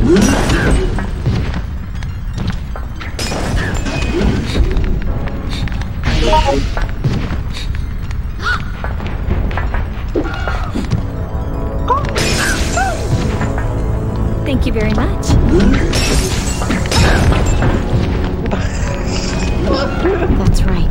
Thank you very much. That's right.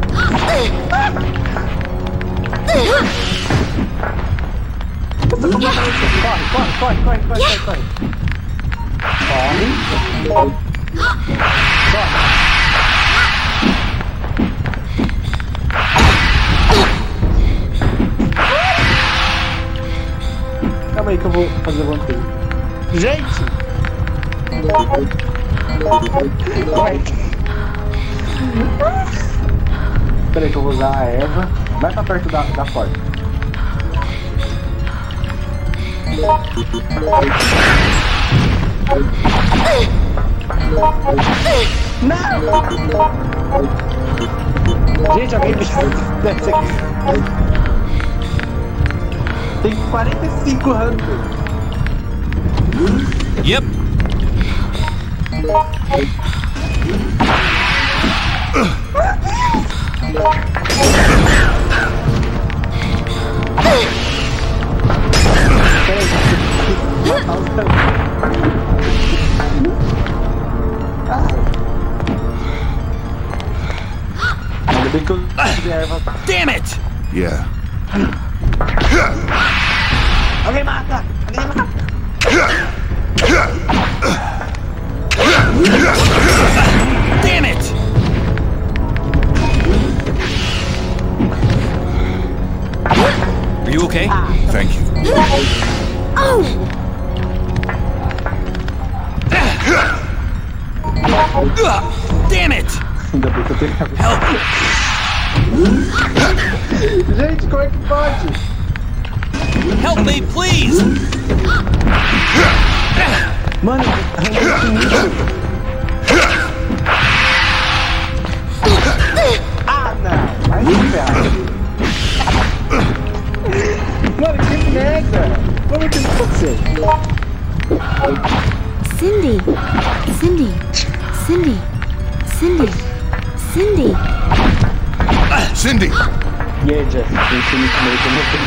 Calma aí que eu vou fazer alguma coisa. Gente! Espera aí que eu vou usar a Eva. Vai pra perto da porta. Não! Gente, alguém me desce aqui. Tem 45 hunters. Yep. Damn it! Yeah. Alguém mata! Alguém mata! Damn it! Are you okay? Thank you. Oh! Damn it! Ainda bem que eu tenho Help! Gente, como é que pode? Help me, please! Mano, ah, não! Vai se ferrar. Mano, que merda! Como que isso aconteceu? Cindy! Cindy! Cindy! Cindy! Cindy! Cindy! E aí, Jeff? Infelizmente eu não tenho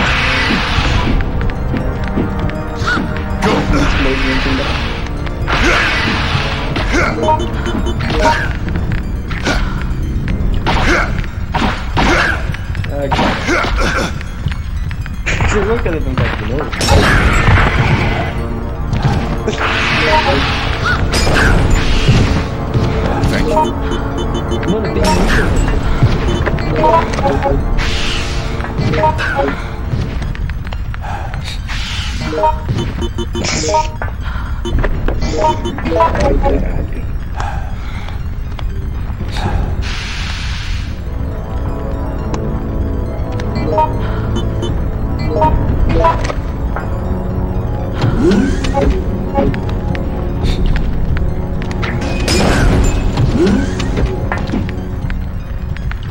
Go! Vocês vão querer brincar de novo? Thank you. Mano, tem muito.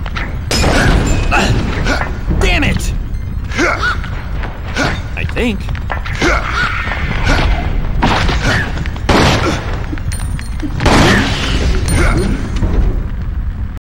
Damn it! I think.